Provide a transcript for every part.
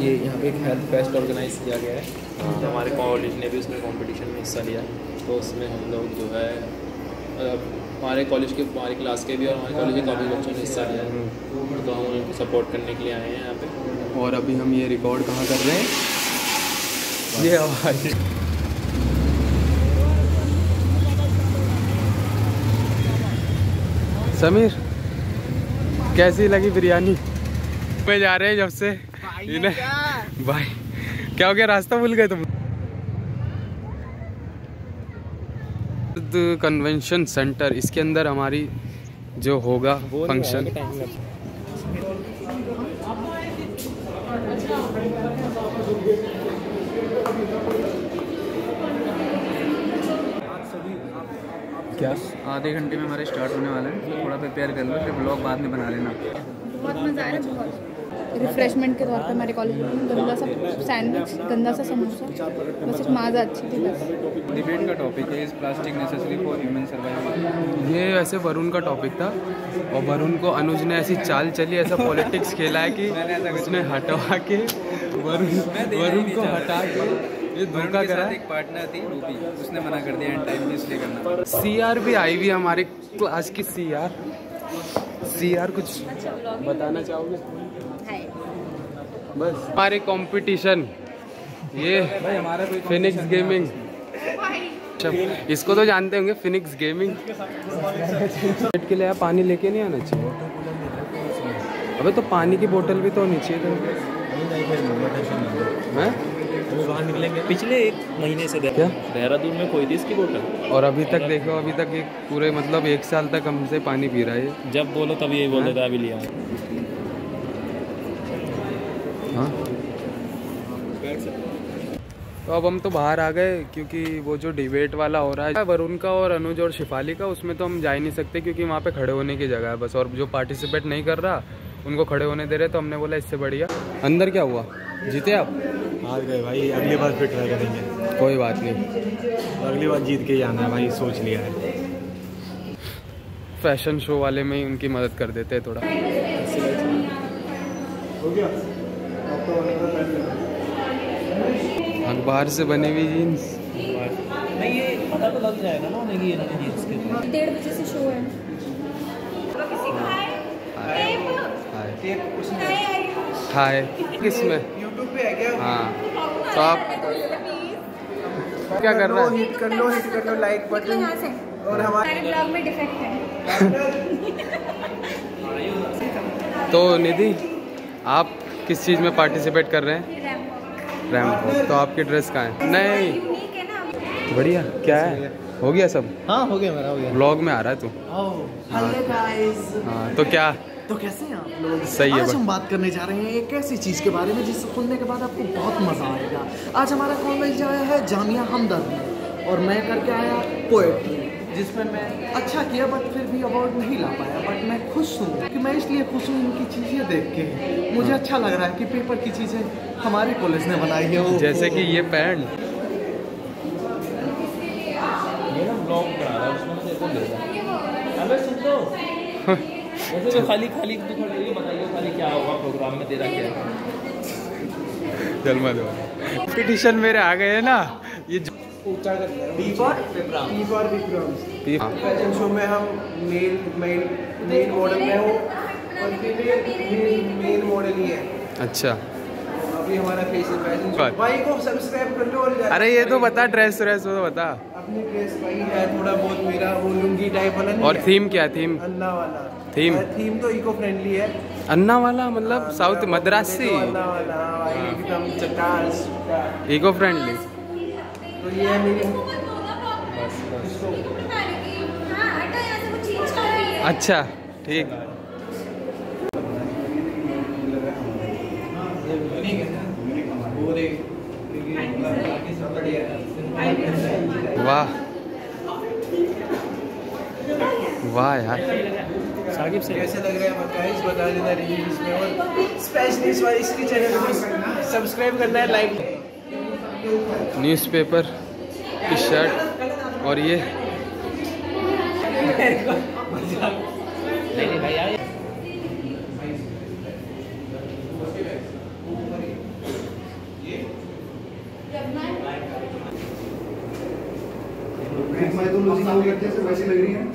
ये यहाँ पे एक हेल्थ फेस्ट ऑर्गेनाइज किया गया है, तो हमारे कॉलेज ने भी उसमें कंपटीशन में हिस्सा लिया। तो उसमें हम लोग जो है हमारे कॉलेज के, हमारी क्लास के भी और हमारे कॉलेज के काफ़ी बच्चों ने हिस्सा लिया है, तो हम उनको सपोर्ट करने के लिए आए हैं यहाँ पे। और अभी हम ये रिकॉर्ड कहाँ कर रहे हैं, ये आवाज़। समीर कैसी लगी बिरयानी? पे जा रहे हैं जब से इन्हें भाई, क्या हो गया, रास्ता भूल गए तुम? कन्वेंशन सेंटर, इसके अंदर हमारी जो होगा फंक्शन। क्या आधे घंटे में हमारे स्टार्ट होने वाले हैं, थोड़ा प्रिपेयर कर लो, फिर ब्लॉग बाद में बना लेना। बहुत मज़ा आया, बहुत रिफ्रेशमेंट के तौर पे हमारे कॉलेज में गंदा सा सैंडविच, गंदा सा समोसा, बस एक माज़ा अच्छी थी बस। डिबेट का टॉपिक है, is plastic necessary for human survival. ये वैसे वरुण का टॉपिक था, और वरुण को अनुज ने ऐसी चाल चली, ऐसा पॉलिटिक्स खेला है कि उसने हटवा के वरुण को हटा के ये धोखा करा। एक पार्टनर थी रूबी, उसने मना कर दिया एंड टाइम इसलिए करना। सीआर भी आई हुई हमारे क्लास की। सीआर कुछ बताना चाहोगे? बस हमारे कंपटीशन ये फिनिक्स गेमिंग, इसको तो जानते होंगे, फिनिक्स गेमिंग के लिए आप पानी लेके नहीं आना चाहिए। अबे तो पानी की बोतल भी तो होनी चाहिए। बाहर निकलेंगे, पिछले 1 महीने से क्या देहरादून में कोई थी इसकी बोतल, और अभी तक देखो, अभी तक एक पूरे मतलब 1 साल तक हमसे पानी पी रहा है। जब बोलो तब यही बोल देता है अभी लिया। हाँ तो अब हम तो बाहर आ गए, क्योंकि वो जो डिबेट वाला हो रहा है वरुण का और अनुज और शिफाली का, उसमें तो हम जा ही नहीं सकते क्योंकि वहाँ पे खड़े होने की जगह है बस, और जो पार्टिसिपेट नहीं कर रहा उनको खड़े होने दे रहे, तो हमने बोला इससे बढ़िया। अंदर क्या हुआ, जीते आप? हार गए भाई, अगली बार फिर ट्राई करेंगे। कोई बात नहीं, अगली बार जीत के ही आना है भाई, सोच लिया है। फैशन शो वाले में ही उनकी मदद कर देते हैं थोड़ा। अखबार से बनी हुई जीन्स, नहीं ये पता तो लग जाएगा ना उन्हें कि इन्होंने जीन्स के 1:30 बजे से शो है। हाय किसमें? यूट्यूब पे है क्या? हाँ तो आप क्या कर रहे हैं? हिट कर लो लाइक बटन, और हमारे ब्लॉग में डिफेक्ट है। तो निधि, आप किस चीज़ में पार्टिसिपेट कर रहे हैं? Ramp walk. तो आपकी ड्रेस कहाँ है? नहीं बढ़िया, क्या है, हो गया सब? हाँ हो गया, मेरा हो गया। ब्लॉग में आ रहा है तू? हेलो गाइस, हाँ तो क्या, तो कैसे हैं आप लोग? सही है। आज हम बात करने जा रहे हैं एक ऐसी चीज़ के बारे में जिससे सुनने के बाद आपको बहुत मज़ा आएगा। आज हमारा कॉलेज आया है जामिया हमदर्द में, और मैं करके आया पोएट्री, जिसमें मैं अच्छा किया बट फिर भी अवार्ड नहीं ला पाया। बट मैं खुश हूँ कि मैं इसलिए खुश हूँ इनकी चीज़ें देख के। मुझे अच्छा लग रहा है कि पेपर की चीज़ें हमारे कॉलेज ने बनाई है, जैसे कि ये पैंट। तो खाली तू खड़ी बताइए, खाली क्या होगा प्रोग्राम में, तेरा क्या है? चल मत, कंपटीशन मेरे आ गए हैं ना, ये फैशन शो में हम मेल मॉडल में हो, और मेल मॉडल ही है। अच्छा, अभी हमारा फैशन शो भाई को सब्सक्राइब कर लो। और अरे ये तो बता, ड्रेस वो तो बता। अपनी ड्रेस भाई है थोड़ा बहुत मेरा वो लुंगी टाइप वाला नहीं। और थीम क्या, थीम? अन्ना वाला थीम तो इको फ्रेंडली है। अन्ना वाला मतलब साउथ मद्रासी, अन्ना वाला भाई एकदम चकास इको फ्रेंडली। तो ये है मेरी। अच्छा ठीक। वाह वाह यार, साकिब से कैसे लग रहा है गाइस, बता देना रिव्यूज में, और स्पेशली इस बार इसके चैनल को सब्सक्राइब करना है, लाइक। न्यूज़पेपर की शर्ट, और ये नहीं भाई यार तो लूजिंग हो करते हैं वैसे लग रही है।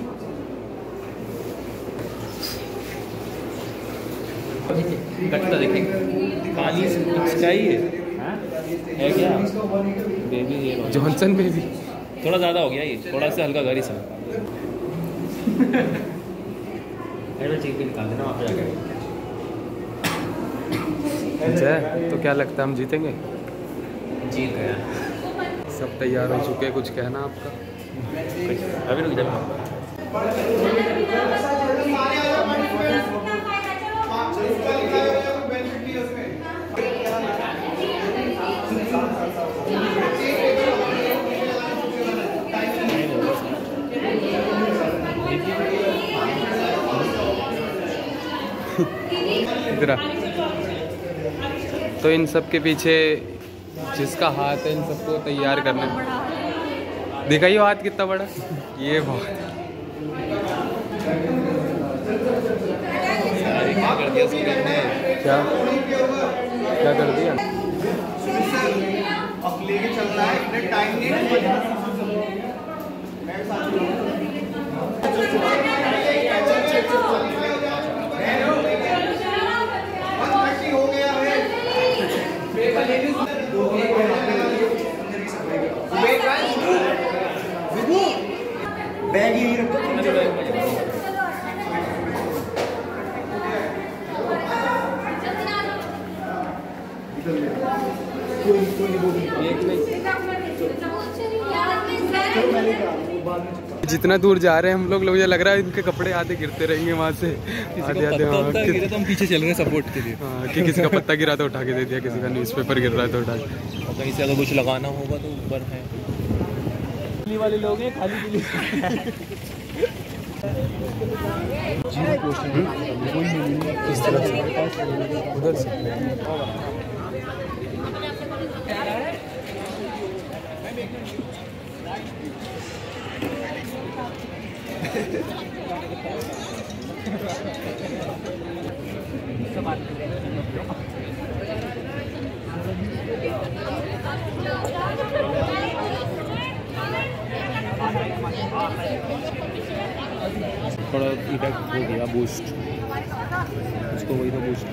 कटता देखें पानी इसका ही है क्या बेबी ये जॉनसन बेबी थोड़ा ज़्यादा हो गया ये, थोड़ा सा हल्का कर इसमें चीज़ भी निकाल देना वहाँ पे जाकर। जय तो क्या लगता है हम जीतेंगे? जीत गया। सब तैयार हो चुके हैं, कुछ कहना आपका? अभी रुक जाओ। इधर तो इन सब के पीछे जिसका हाथ है इन सबको तैयार करने, दिखाइए हाथ कितना बड़ा, ये बहुत क्या क्या कर दिया? अब लेके चल रहा है, इतने टाइम नहीं हो गया है। बैग यही रखो। जितना दूर जा रहे हैं हम लोग मुझे लग रहा है इनके कपड़े आधे गिरते रहेंगे वहाँ से, आधे आधे। हाँ तो हम पीछे चल रहे हैं सपोर्ट के लिए। हाँ कि किसी का पत्ता गिरा तो उठा के दे दिया, किसी का न्यूज़पेपर गिर रहा है तो उठा के। और कहीं से अगर कुछ लगाना होगा तो ऊपर है वाले लोग हैं खाली के लिए। किस तरफ से? उधर से। थोड़ा इफेक्ट हो गया बूस्ट, उसको वही तो बूस्ट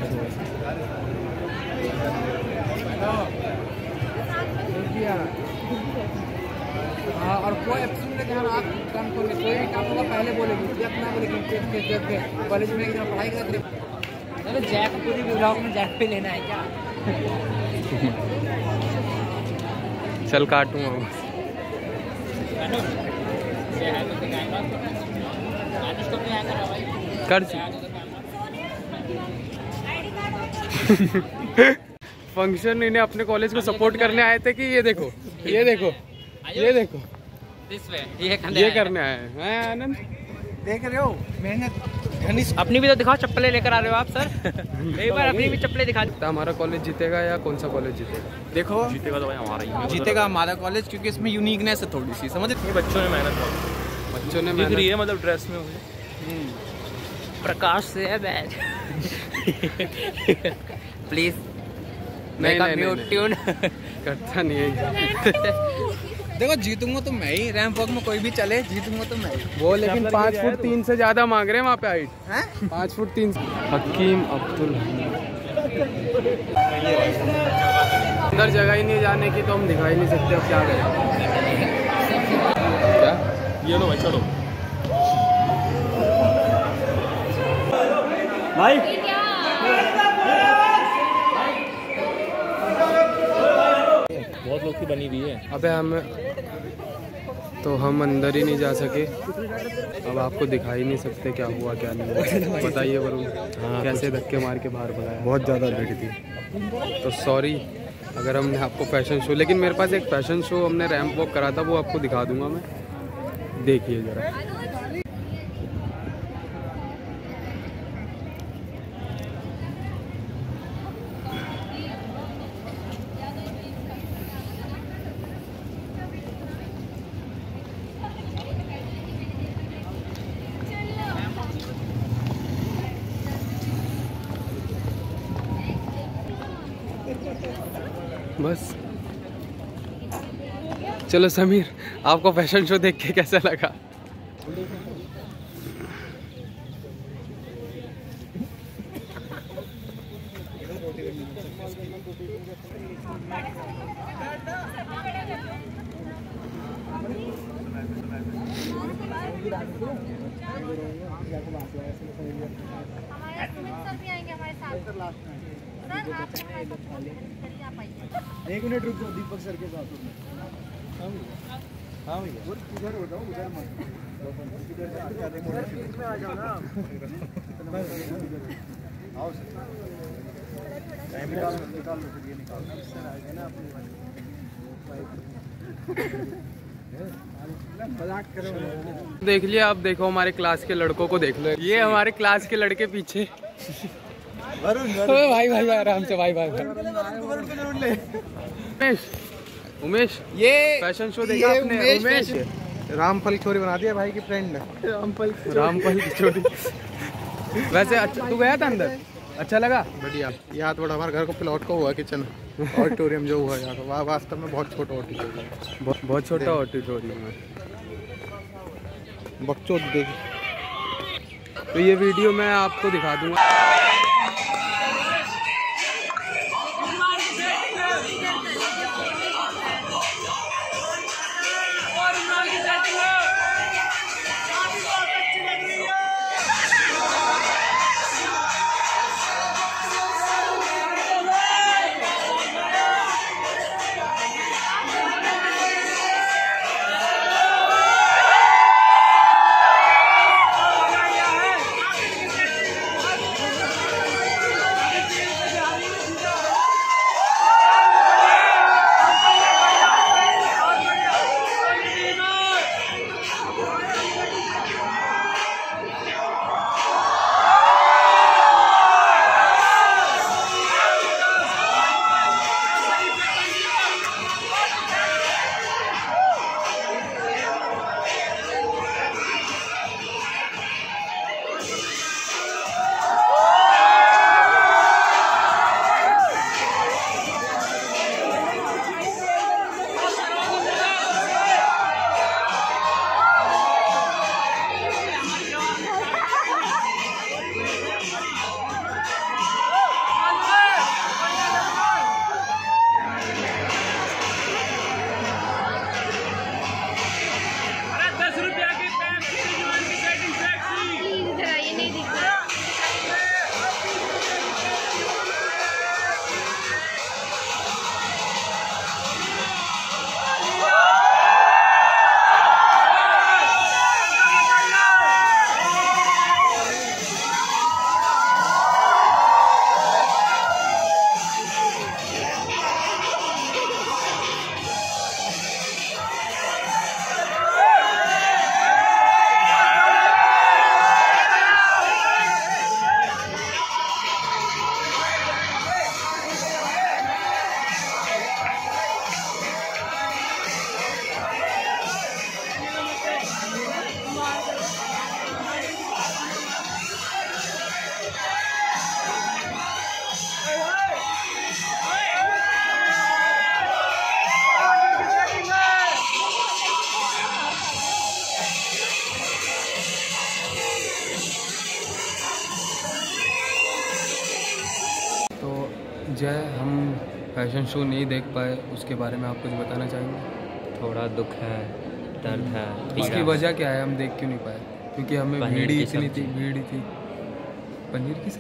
और कोई आप काम खोले, कोई भी काम होगा पहले बोलेगी, अपना बोलेगी कॉलेज में पढ़ाई करते। चलो जैक पूरी ब्लॉग में जैक पे लेना है क्या? चल काटूंगा कर। फंक्शन इन्हें अपने कॉलेज को सपोर्ट करने आए थे कि ये देखो ये देखो ये देखो ये करने आए हैं आनंद, देख रहे हो मेहनत। अपनी भी तो दिखाओ, चप्पलें लेकर आ रहे हो आप सर। एक बार अपनी भी चप्पलें दिखा। हमारा कॉलेज जीतेगा या कौन सा कॉलेज जीतेगा? देखो जीतेगा तो भाई हमारा ही जीतेगा हमारा कॉलेज, क्योंकि इसमें यूनिकनेस है थोड़ी सी, समझ। बच्चों ने मेहनत बच्चों ने दिख रही है, मतलब ड्रेस में मुझे प्रकाश से है बैच। प्लीज नहीं ट्यून करता नहीं है। देखो जीतूंगा तो मैं ही, रैंप वॉक में कोई भी चले जीतूंगा तो मैं ही। वो लेकिन 5 फुट 3 से ज्यादा मांग रहे हैं वहाँ पे हाइट। 5 फुट 3। हकीम अब्दुल अंदर जगह ही नहीं जाने की, तो हम दिखा ही नहीं सकते, अब क्या करें। क्या ये लो भाई चलो भाई। बहुत लोग की बनी हुई है। अबे हम अंदर ही नहीं जा सके, अब आपको दिखा ही नहीं सकते क्या हुआ क्या नहीं हुआ। बताइए वरुण, कैसे धक्के मार के बाहर भगाया? बहुत ज़्यादा भीड़ थी, तो सॉरी अगर हमने आपको फैशन शो, लेकिन मेरे पास एक फैशन शो हमने रैंप वॉक करा था, वो आपको दिखा दूंगा मैं, देखिए ज़रा। बस चलो समीर, आपको फैशन शो देख के कैसा लगा? एक मिनट रुक जाओ, दीपक सर के साथ हाँ भैया उधर हो जाओ, उधर मत इधर आ जाओ ना। आओ सर, निकाल लो ये निकाल सर, आएगा ना अपने। देख लिया, अब देखो हमारे क्लास के लड़कों को देख लो। ये हमारे क्लास के लड़के पीछे। भाई भाई आराम से भाई भाई। उमेश ये फैशन शो देखा आपने? उमेश रामफल की चोरी बना दिया भाई की फ्रेंड ने। रामफल की चोरी। वैसे अच्छा, तू गया था अंदर? अच्छा लगा? बढ़िया। यहाँ तो बड़ा हमारे घर को प्लॉट का हुआ किचन ऑडिटोरियम जो हुआ यहाँ का, वास्तव में बहुत छोटा ऑडिटोरियम, बहुत छोटा ऑडिटोरियम है। बकचोद देखिए। तो ये वीडियो मैं आपको दिखा दूंगा। जय, हम फैशन शो नहीं देख पाए, उसके बारे में आप कुछ बताना चाहेंगे? थोड़ा दुख है, दर्द है। इसकी वजह क्या है, हम देख क्यों नहीं पाए? क्योंकि हमें भीड़ ही इतनी थी, भीड़ ही थी। पनीर की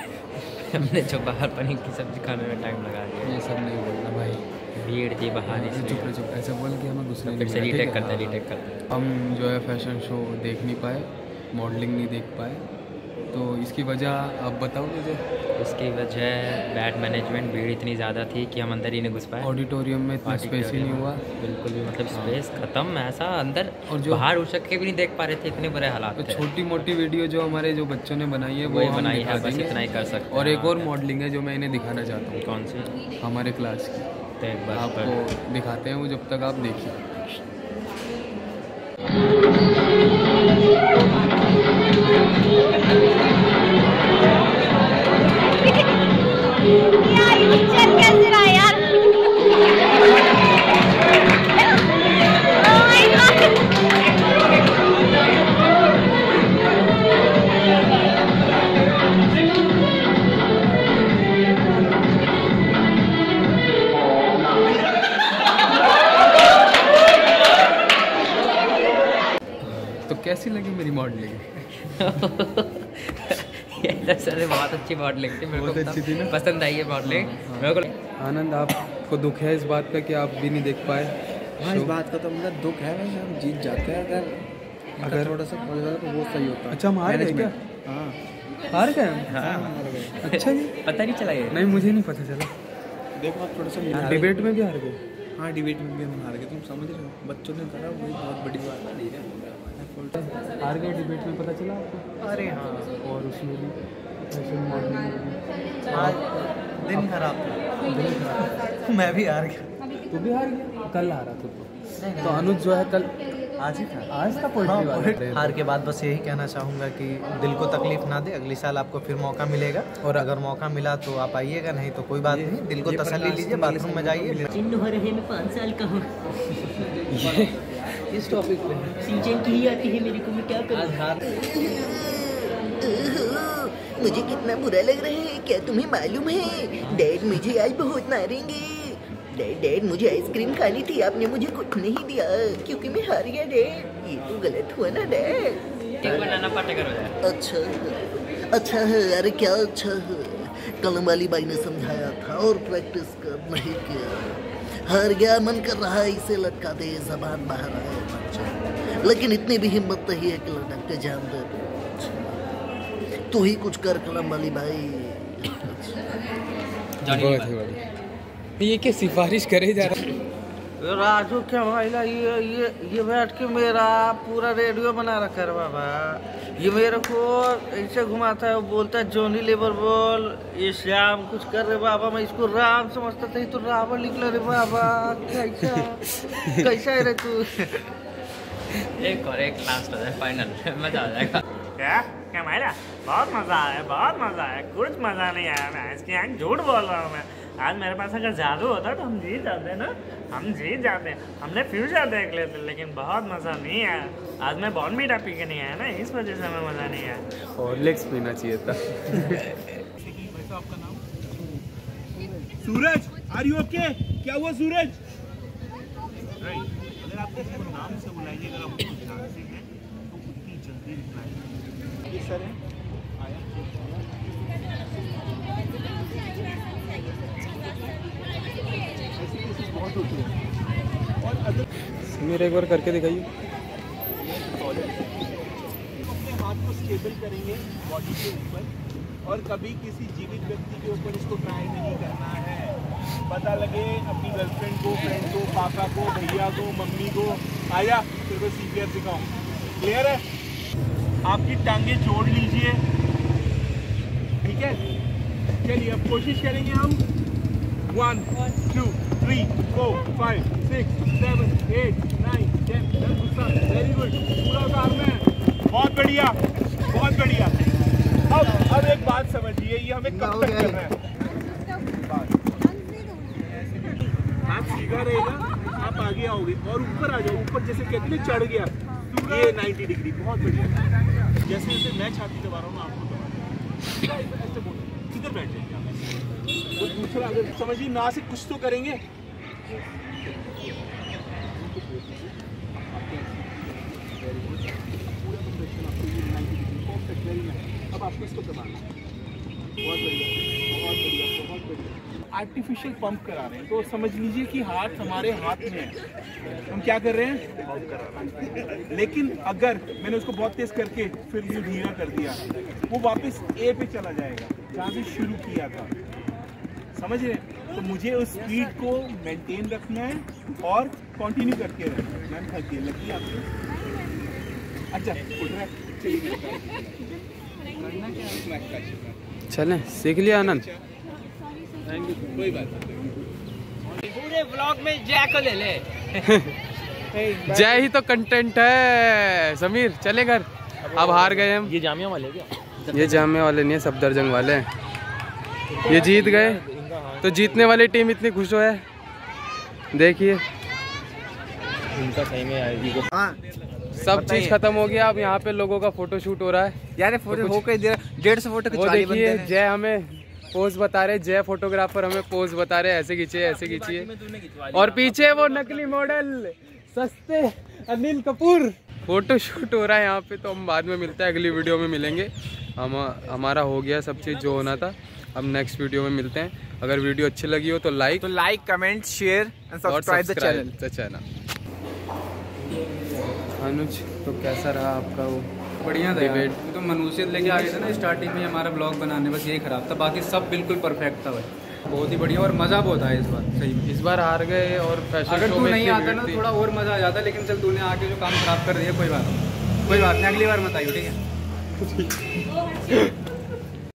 सब्जी हमने जो बाहर पनीर की सब्जी खाने में टाइम लगा दिया। ये सब नहीं बोलना भाई, भीड़ थी बाहर। चुप चुप ऐसे बोल के हमें गुस्सा फिर से रीटेक करते। हम जो है फैशन शो देख नहीं पाए, मॉडलिंग नहीं देख पाए, तो इसकी वजह आप बताओ मुझे। इसकी वजह बैड मैनेजमेंट, भीड़ इतनी ज़्यादा थी कि हम अंदर ही नहीं घुस पाए। ऑडिटोरियम में इतना स्पेस ही नहीं हुआ, बिल्कुल भी, मतलब स्पेस खत्म ऐसा अंदर, और जो बाहर उठ के भी नहीं देख पा रहे थे, इतने बुरे हालात थे। छोटी मोटी वीडियो जो हमारे जो बच्चों ने बनाई है वो बनाई है, बस इतना ही कर सकते हैं। और एक और मॉडलिंग है जो मैं इन्हें दिखाना चाहता हूँ। कौन सी? हमारे क्लास की, तो एक बार आपको दिखाते हैं वो, जब तक आप देखिए। यार कैसे रहा यार। कैसी लगी मेरी मॉडलिंग? सर बहुत अच्छी मॉडलिंग थी, मेरे बहुत को अच्छी थी ना? पसंद आई है मॉडलिंग मेरे को। आनंद, आपको दुख है इस बात का कि आप भी नहीं देख पाए? हाँ, इस बात का तो मतलब दुख है, वैसे हम जीत जाते हैं अगर थोड़ा सा खोल जाए तो वो सही होता है। अच्छा, हम हार गए क्या? हाँ, हार गए? अच्छा जी, पता नहीं चला ये। नहीं मुझे नहीं पता चला। देखो आप थोड़ा सा डिबेट में भी हार गए? हाँ, डिबेट में भी हम हार गए, तुम समझ रहे हो? बच्चों ने करा वही बहुत बड़ी बात नहीं है। हार गए डिबेट में, पता चला आपको? अरे हाँ, और उसमें भी फैशन मॉडलिंग में भी। आज दिन खराब था, मैं भी हार गया। तू भी हार गया? कल हारा तू तो अनुज जो है कल आज ही था। आज था पोएट्री वाला day। हार के बाद बस यही कहना चाहूँगा कि दिल को तकलीफ ना दे, अगली साल आपको फिर मौका मिलेगा, और अगर मौका मिला तो आप आइएगा, नहीं तो कोई बात नहीं, दिल को तसल्ली लीजिए, बाथरूम में जाइए। चिन्ह हो रहे मैं 5 साल का हूँ। इस टॉपिक पे सीजन की ही आती है मेरे को, मैं क्या करूँ? मुझे कितना बुरा लग रहा है, क्या तुम्हें मालूम है? डैड मुझे आज बहुत मारेंगे। डैड मुझे आइसक्रीम खानी थी, आपने मुझे कुछ नहीं दिया क्योंकि मैं हार गया डैड। ये तो गलत हुआ ना डैड। एक बनाना पाटेकर हो जाए। अच्छा है, अरे क्या अच्छा है, कलम वाली बाई ने समझाया था और प्रैक्टिस कर नहीं किया। हार गया, मन कर रहा है इसे लटका दे, जबान बाहर आए बच्चा, लेकिन इतनी भी हिम्मत नहीं है कि लटक के जान दे। तू ही कुछ कर कलम वाली भाई। ये क्या सिफारिश करे जा रहा है? राजू क्या भाईला, ये बैठ के मेरा पूरा रेडियो बना रखा है बाबा। ये मेरे को ऐसे घुमाता है, वो बोलता है जॉनी लेबर बोल, ये श्याम कुछ कर रहे बाबा, मैं इसको राम समझता था, तो रावण निकला रे बाबा। कैसा है रे तू? एक और एक लास्ट हो जाए, फाइनल मजा आ जाएगा। क्या मायला, बहुत मजा आया, बहुत मजा आया। कुछ मजा नहीं आया, मैं इसकी आँख झूठ बोल रहा हूँ मैं। आज मेरे पास अगर जादू होता तो हम जीत जाते ना, हम जीत जाते। हमने फ्यूचर देख लेते, लेकिन बहुत मज़ा नहीं आया। आज मैं बॉर्नवीटा पी के नहीं आया ना, इस वजह से हमें मज़ा नहीं आया। हॉर्लिक्स पीना चाहिए था। Suraj, are you okay? क्या हुआ सूरज? अगर आप किसी को नाम से बुलाएंगे, अगर आप उसको जानते हैं तो उतनी जल्दी रिप्लाई। सर है बहुत होती है। और मेरे एक बार करके दिखाइए। अपने हाथ को स्टेबल करेंगे बॉडी के ऊपर, और कभी किसी जीवित व्यक्ति के ऊपर इसको ट्राई नहीं करना है। पता लगे अपनी गर्लफ्रेंड को, फ्रेंड को, पापा को, भैया को, मम्मी को, आया तेरे को CPR सिखाऊं। क्लियर है? आपकी टांगे जोड़ लीजिए, ठीक है? चलिए अब कोशिश करेंगे हम। 1 2 3 4 5 6 7 8 9 10। वेरी गुड, पूरा उतार में। बहुत बढ़िया, बहुत बढ़िया। अब एक बात समझिए, ये हमें कब तक करना है? हाथ सीधा रहेगा, आप आगे आओगे और ऊपर आ जाओ। ऊपर जैसे कहते हैं चढ़ गया, ये 90 डिग्री। बहुत बढ़िया। जैसे जैसे मैं छाती दबा रहा हूँ ना, आपको दबा ऐसे बोलो, किधर बैठ जाएंगे आप? वो दूसरा अगर समझिए ना से कुछ तो करेंगे। अब आपको इसको दबाना। बहुत बढ़िया, बहुत बढ़िया, बहुत बढ़िया। आर्टिफिशियल पंप करा रहे हैं, तो समझ लीजिए कि हाथ हमारे हाथ में है, हम क्या कर रहे हैं? पंप करा रहे हैं। लेकिन अगर मैंने उसको बहुत तेज करके फिर ये धीरा कर दिया, वो वापस ए पे चला जाएगा जहाँ से शुरू किया था। समझ रहे हैं? तो मुझे उस स्पीड को मेंटेन रखना है और कंटिन्यू करके रहना है। मैम थक गई लगी आपको? अच्छा उठ रहा है, चलें, सीख लिया आनंद? कोई बात नहीं। पूरे ब्लॉग में जय को ले ले। जय ही तो कंटेंट है। समीर चले घर, अब हार गए हम। ये जामिया वाले क्या? ये जामिया वाले नहीं है, सफदरजंग वाले हैं। ये जीत गए, तो जीतने वाली टीम इतनी खुश हो है, देखिए। उनका सही में आएगी को। सब चीज खत्म हो गया, अब यहाँ पे लोगों का फोटो शूट हो रहा है यार। फोटो हो गई 150 फोटो वो देखिए। जय हमें पोज बता रहे, जय फोटोग्राफर हमें पोज बता रहे, ऐसे खींचिए, ऐसे खींचिए। और पीछे वो नकली मॉडल सस्ते अनिल कपूर। फ़ोटो शूट हो रहा है यहाँ पे, तो हम बाद में मिलते हैं, अगली वीडियो में मिलेंगे। हमारा हो गया सब चीज़ जो होना था, अब नेक्स्ट वीडियो में मिलते हैं। अगर वीडियो अच्छी लगी हो तो like comment share and subscribe the channel. Anuj, तो कैसा रहा आपका वो? बढ़िया था यार, तो मनुष्यत लेके आ गए थे ना स्टार्टिंग में हमारा ब्लॉग बनाने, बस यही खराब था, बाकी सब बिल्कुल परफेक्ट था भाई, बहुत ही बढ़िया। और मज़ा बहुत आया इस बार, सही में। इस बार हार गए और फैशन अगर शो तू में नहीं आता ना थोड़ा और मज़ा आ जाता, लेकिन चल तूने आके जो काम खराब कर दिया, कोई बात नहीं, अगली बार मत आइयो, ठीक है।